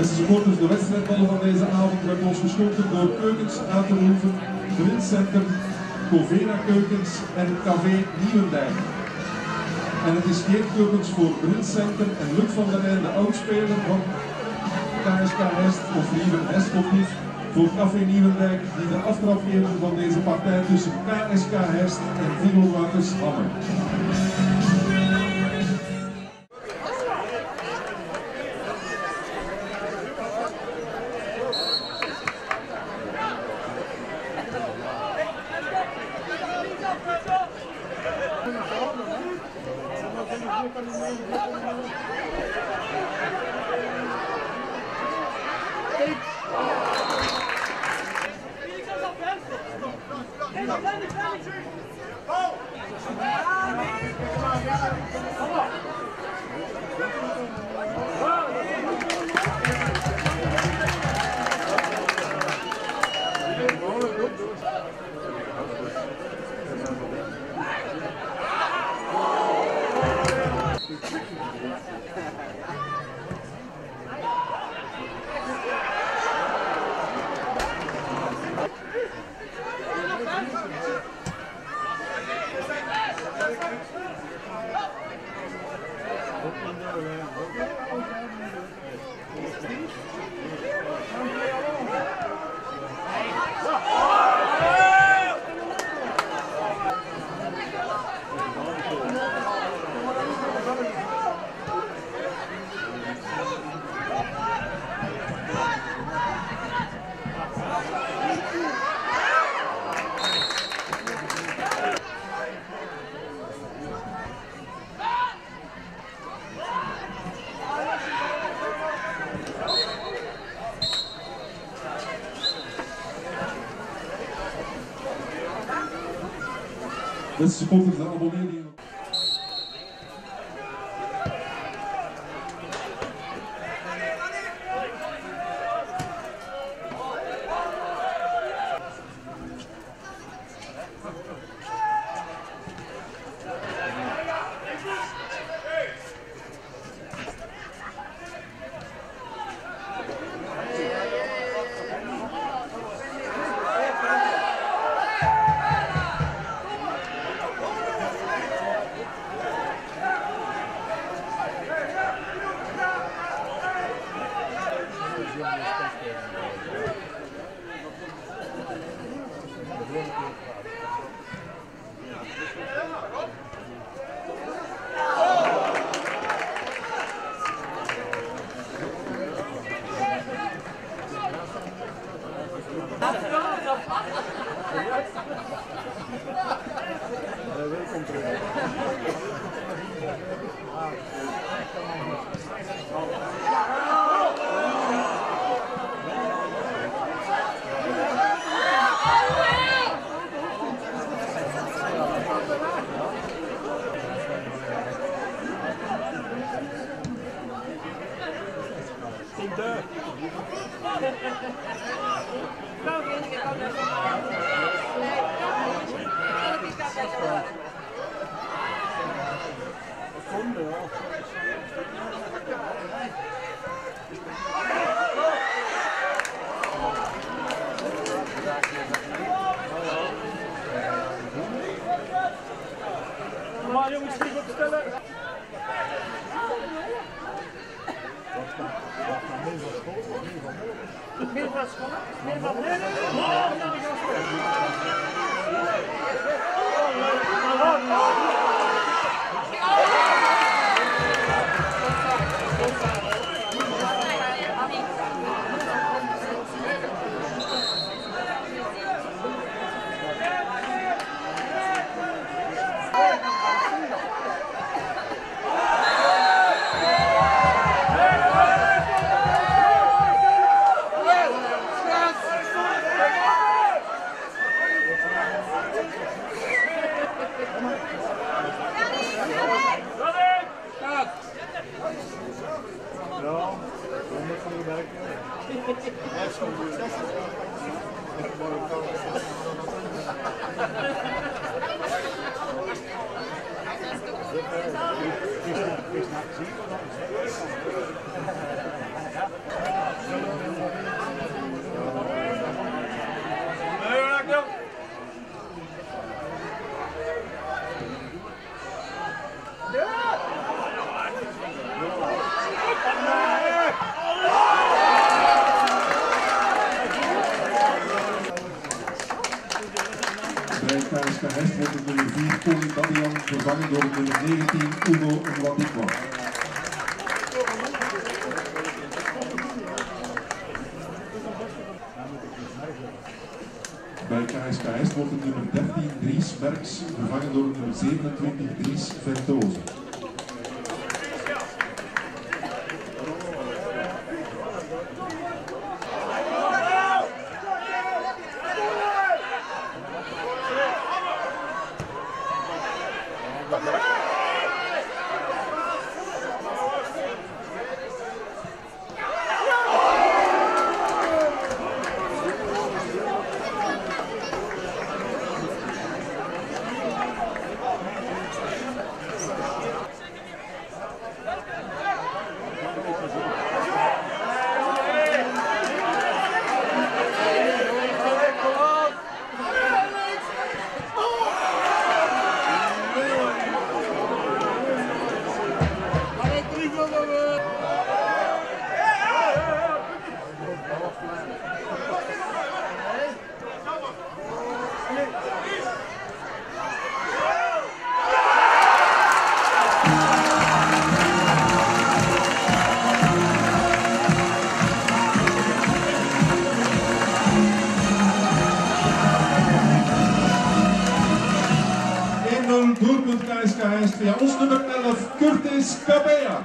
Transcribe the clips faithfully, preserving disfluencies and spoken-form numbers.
Beste supporters, de wedstrijdballen van deze avond werden ons geschonken door Keukens uit de Hoeven, Drincentrum, Covera Keukens en Café Nieuwendijk. En het is geen Keukens voor Drincentrum en Luc van der Rijn, de oudspeler van K S K Hest of liever Hestopnief, voor Café Nieuwendijk die de aftrap geven van deze partij tussen K S K Hest en Vigo Wouters Hamme. Beste supporters, dan abonneer je. Welkom terug. Normaal jongens, niet opstellen. Meer van school? Meer van... Nee, nee, Is dat gezien? vervangen door nummer negentien Hugo Nwadikwa. Bij K S K Est wordt het nummer dertien Dries Merks vervangen door nummer zevenentwintig Dries Vertoze. Doelpunt K S K Est via ons nummer elf, Curtis Cabea.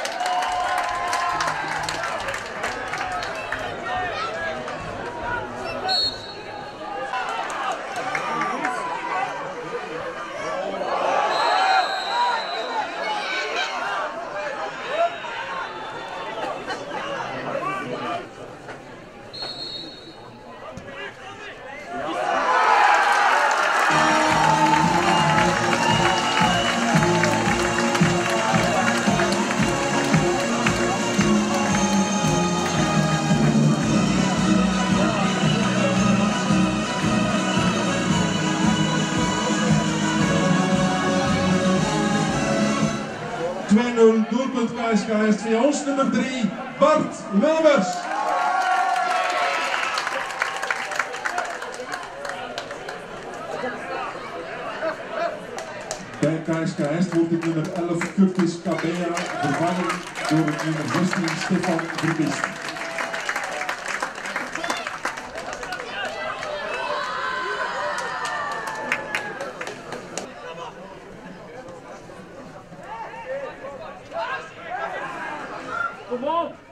twee nul, doelpunt K S K Est via ons nummer drie, Bart Wilmers. Bij K S K Est wordt het nummer elf, Curtis Cabea, vervangen door het nummer zestien, Stefan Verbist. Kom op!